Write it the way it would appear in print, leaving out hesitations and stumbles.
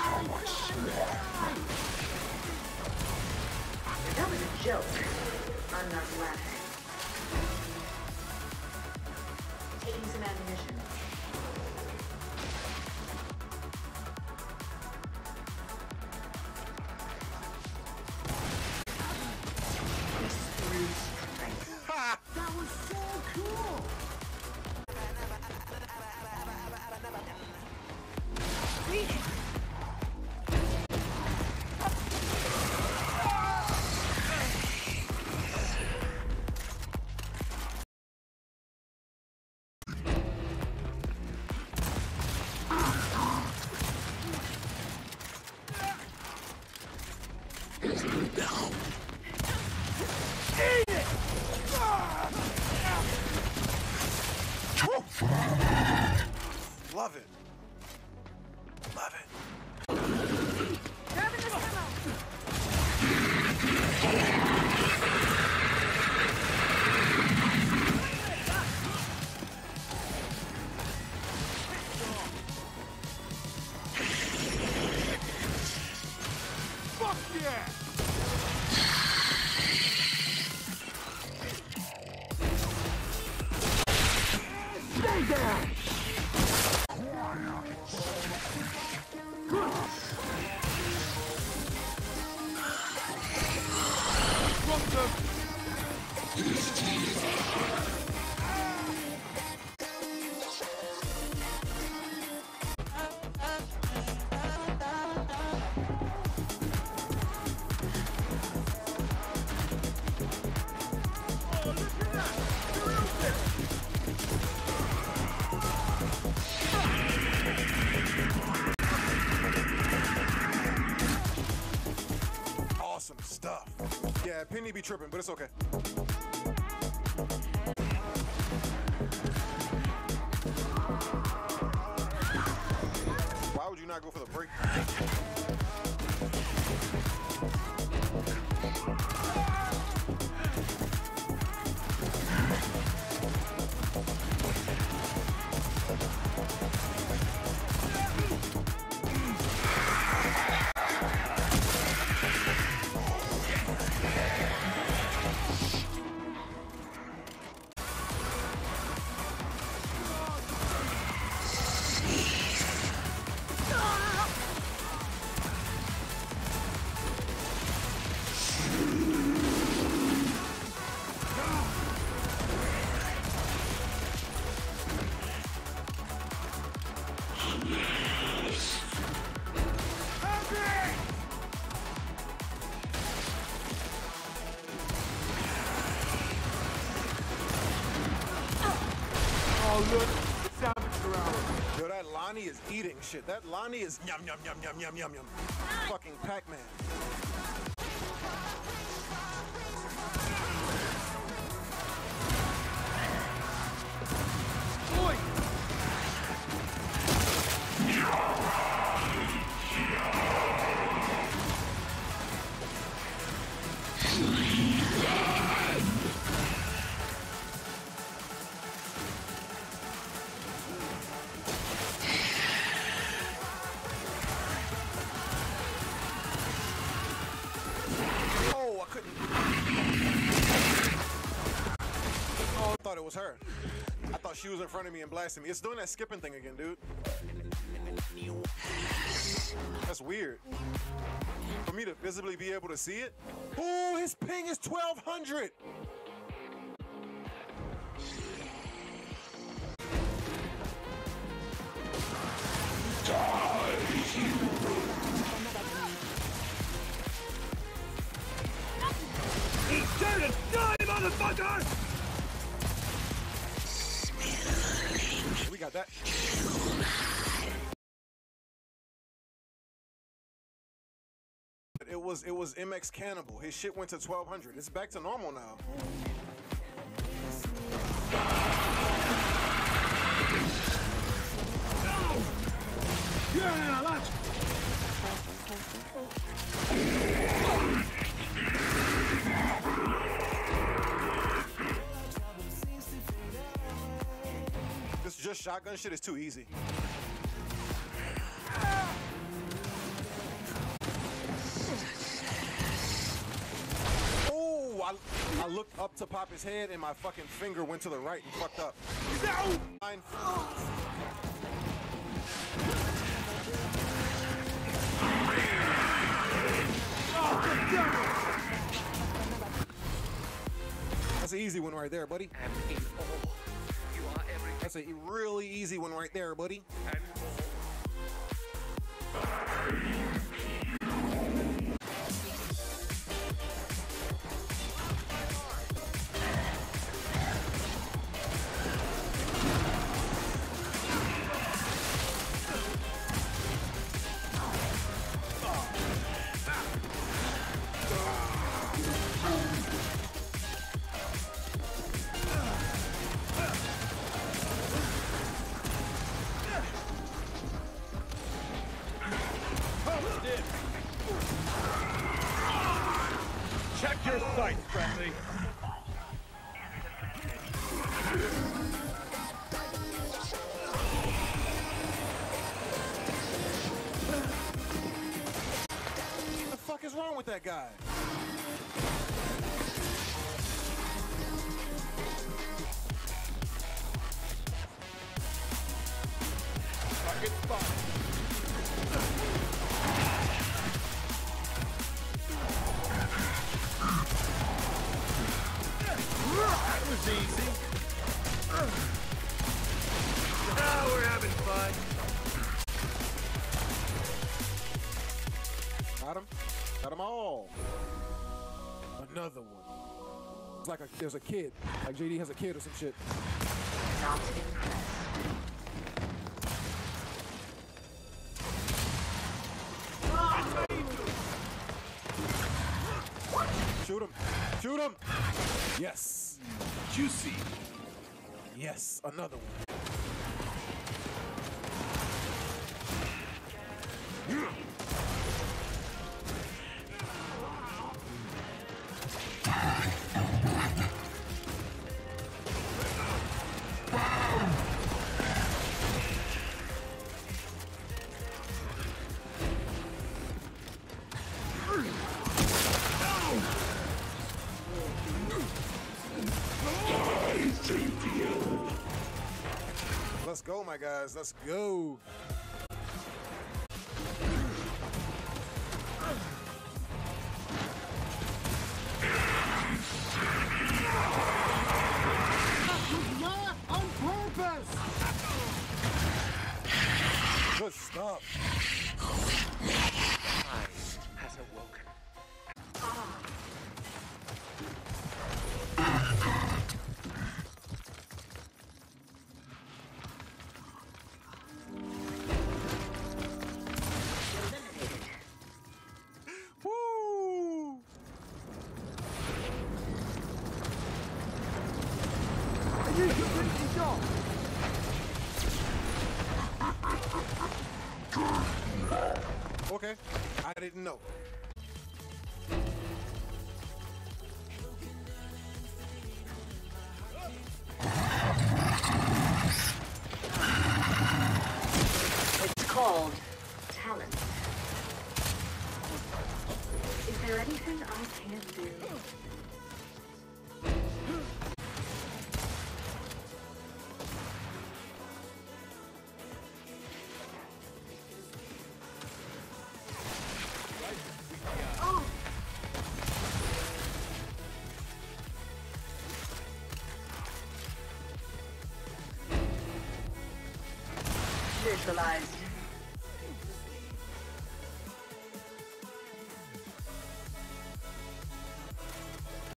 That was a joke. I'm not laughing. Taking some ammunition. That was so cool! Love it. Love it. Grabbing this ammo! Fuck yeah! Stay there! Awesome stuff. Yeah, Penny be tripping, but it's okay. Why would you not go for the break? Oh, look, savage around. Yo, that Lonnie is eating shit. That Lonnie is yum, yum, yum, yum, yum, yum, yum. Fucking Pac-Man. Boy! Oh, I couldn't. Oh, I thought it was her. I thought she was in front of me and blasting me. It's doing that skipping thing again, dude. That's weird. For me to visibly be able to see it. Oh, his ping is 1200. He's dead! Die, motherfucker! We got that. It was MX Cannibal. His shit went to 1200. It's back to normal now. Yeah, let's... This just shotgun shit is too easy. I looked up to pop his head and my fucking finger went to the right and fucked up. Fine. That's an easy one right there, buddy. That's a really easy one right there, buddy. Check your sights, friendly. What the fuck is wrong with that guy? Target spotted. That was easy. Now we're having fun. Got him. Got them all. Another one. It's like there's a kid. Like JD has a kid or some shit. Not impressed. Shoot him. Shoot him. Yes. Juicy. Yes. Another one. Let's go, my guys. Let's go. Not on purpose! Good stuff. Has awoken. Eliminated. Woo! You completely shot! Okay. I didn't know. It's called talent. Is there anything I can't do? Oh! Visualized.